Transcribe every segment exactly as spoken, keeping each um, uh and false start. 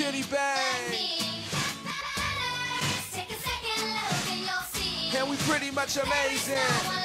Chitty Bang. And we pretty much amazing.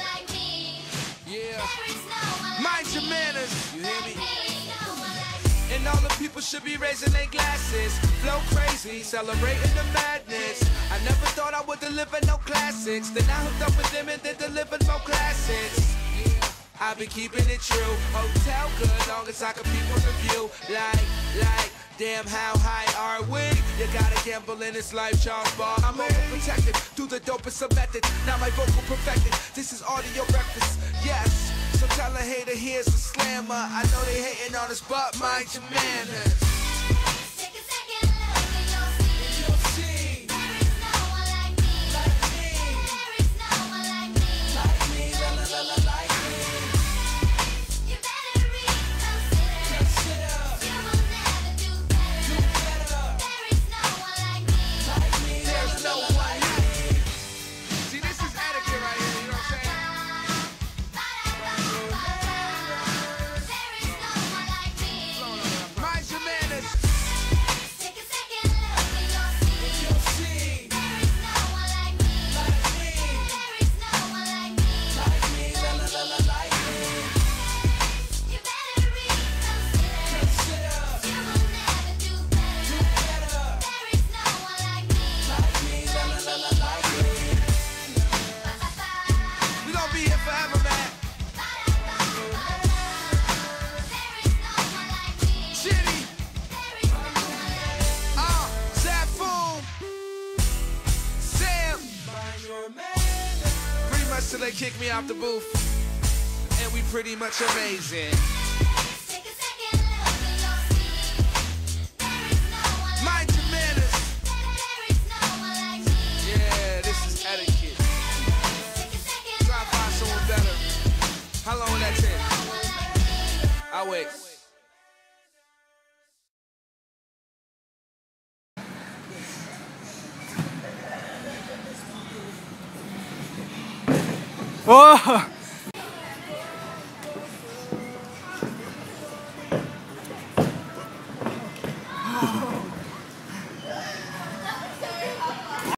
Yeah. Mind your manners. You hear me? And all the people should be raising their glasses. Flow crazy, celebrating the madness. I never thought I would deliver no classics. Then I hooked up with them and they delivered more classics. Yeah. I be keeping it true. Hotel good, long as I can peep on the view. Like, like, damn, how high are we? You gotta gamble in this life, Charles Bar. I'm overprotected through the dopest of methods. Now my vocal perfected. This is audio breakfast. Yes. So tell a hater here's a slammer. I know they hating on us, but mind your manners. Take a second look and you'll see. You'll see. There is no one like me. Like me. There is no one like me. Like me, la la la la, like me. You better reconsider. Consider. You will never do better. Do better. There is no one like me. Like me, there's no one like me. See, this is etiquette right here, you know what I'm saying? There is no one like me. Mind your manners. Take a second look and you'll see. You'll see. There is no one like me. Like me. There is no one like me. Like me, la la la la, like me. You better reconsider. Consider. You will never do better. Do better. There is no one like me. Like me, la la la la, like me. We gon' be here forever, man. There is no one like me. Chitty. There is no one like me. Uh, Zafoon, Sam, pretty much till they kick me out the booth, and we pretty much amazing. Take a second look and you'll see. There is no one like Mind your manners. There is no one like me. Yeah, this is etiquette. Take a second Try to find someone better. How long will that take? no one like me. I'll wait. Oh!